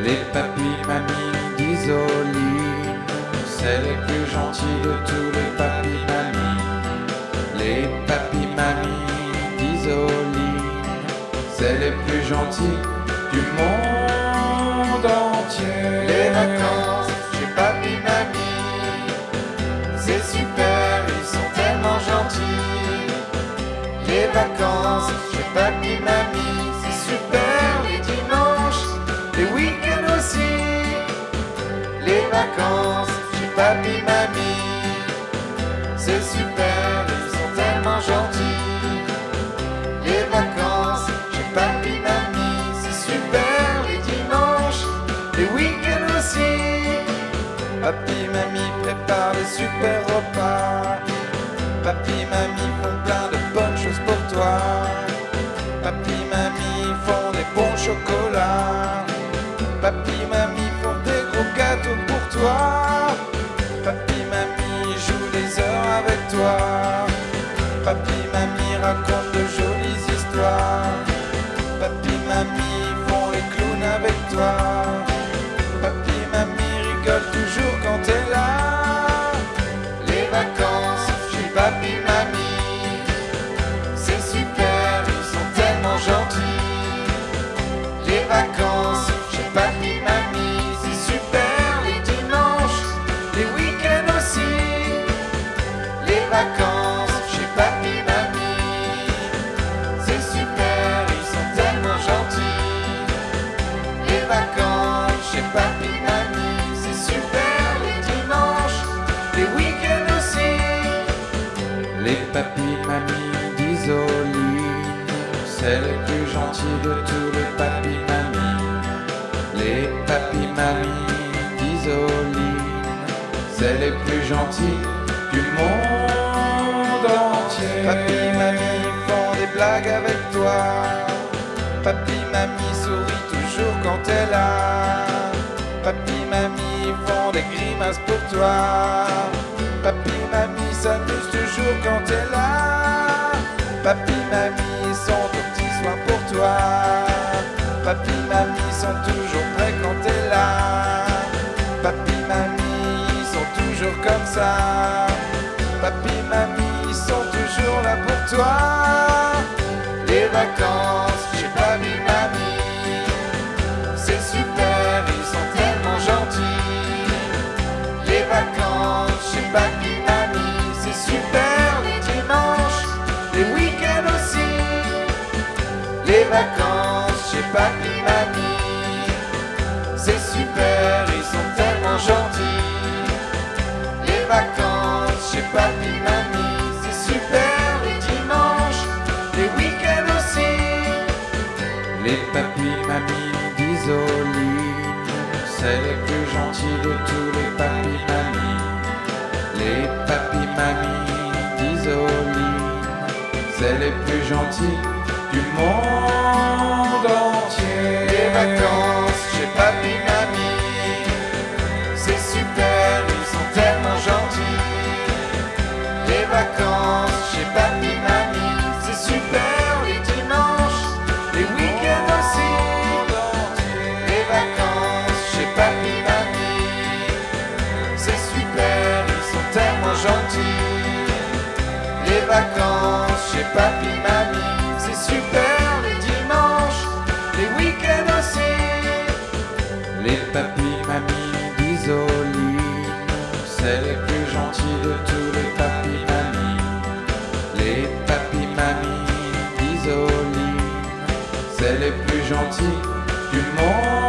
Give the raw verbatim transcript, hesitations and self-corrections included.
Les papis mamies d'Isoline, c'est les plus gentils de tous les papis mamies. Les papis mamies d'Isoline, c'est les plus gentils du monde entier. Les vacances chez papy mamie, c'est super, ils sont tellement gentils. Les vacances chez papy mamie, c'est super, les dimanches, les week-ends aussi. Les vacances chez papy mamie, c'est super, ils sont tellement gentils. Les vacances chez papy mamie, c'est super, les dimanches, les week-ends aussi. Papy mamie prépare des super repas. Papy mamie font plein de bonnes choses pour toi. Papy mamie font des bons chocolats. Papy mamie font des gros gâteaux pour toi. Papy mamie joue des heures avec toi. Papy mamie raconte de jolies histoires. Papy mamie font les clowns avec toi. Papy mamie rigole toujours quand t'es là. Les vacances chez papy mamie, c'est super, ils sont tellement gentils. Les vacances chez papy mamie, c'est super, les dimanches, les week-ends aussi. Les vacances chez papy mamie, c'est super, ils sont tellement gentils. Les vacances chez papy mamie, c'est super, les dimanches, les week-ends aussi. Les papis mamies d'Isoline, c'est les plus gentils de tous les papis mamies. Les papis mamies d'Isoline, c'est les plus gentils du monde entier. Papy mamie font des blagues avec toi. Papy mamie sourit toujours quand t'es là. Papy mamie font des grimaces pour toi. Papy mamie s'amuse toujours quand t'es là. Papy mamie sont aux petits soins pour toi. Papy mamie sont toujours prêts quand t'es là. Papy mamie sont toujours comme ça. Papy mamie sont toujours là pour toi. Les vacances chez papy mamie, c'est super, ils sont tellement gentils. Les vacances chez papy mamie, c'est super, les dimanches, les week-ends aussi. Les vacances chez papy mamie, c'est super, ils sont tellement gentils. Les vacances chez papy mamie, c'est super, les dimanches, les week-ends aussi. Les papis mamies d'Isoline, c'est les plus gentils de tous les papis mamies. Les papis mamies d'Isoline, c'est les plus gentils du monde entier. Les vacances chez papy mamie, c'est super, ils sont tellement gentils. Les vacances chez papy mamie, c'est super, les dimanches, les week-ends aussi. Les vacances chez papy mamie, c'est super, ils sont tellement gentils. Les vacances chez papy mamie, c'est super, les dimanches, les week-ends aussi. Les papis mamies d'Isoline, c'est les plus gentils de tous les papis mamies. Les papis mamies d'Isoline, c'est les plus gentils du monde.